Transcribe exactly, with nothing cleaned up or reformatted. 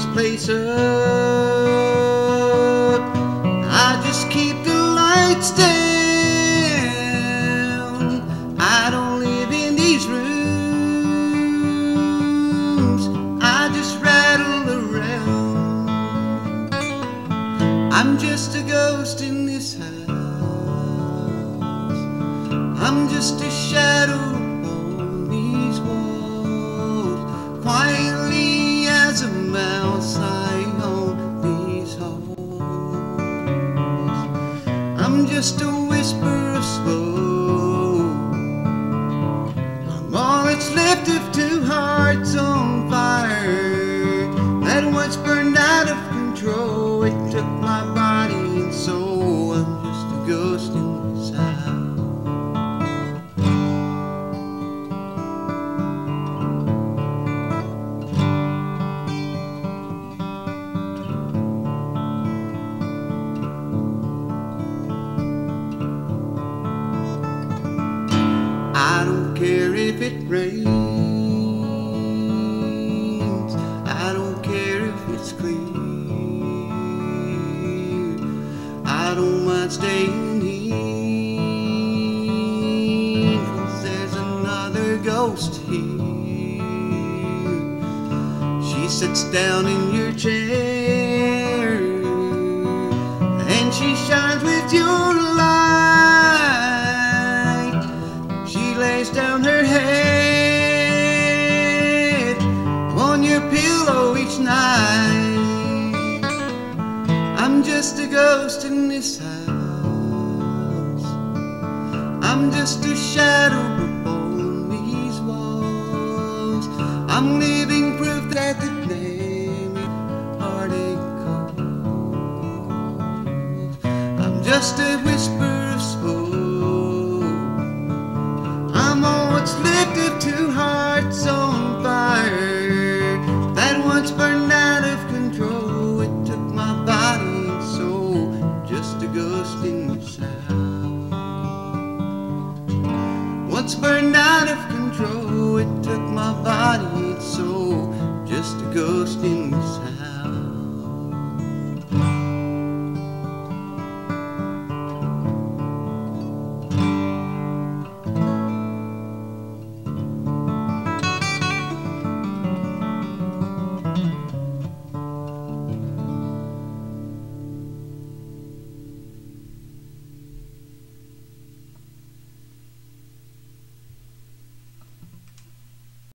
place up. I just keep the lights down. I don't live in these rooms. I just rattle around. I'm just a ghost in this house. I'm just a shadow on these walls. Quietly as a mouse I haunt these halls. I'm just a whisper of smoke. I'm all that's left of two hearts on fire that once burned out of control. It took my body and soul. I'm just a ghost in this house. I don't care if it rains. I don't care if it's clear. I don't mind staying here, 'cause there's another ghost here. She sits down in your chair and she shines with your light. She lays down her head on your pillow each night. I'm just a ghost in this house. I'm just a shadow upon these walls. I'm living proof that the name is heartache calls. I'm just a whisper of smoke. I'm all what's left of two hearts on fire that once burned out of control. It took my body and soul. Just a ghost in this house. Once burned out of control. It took my body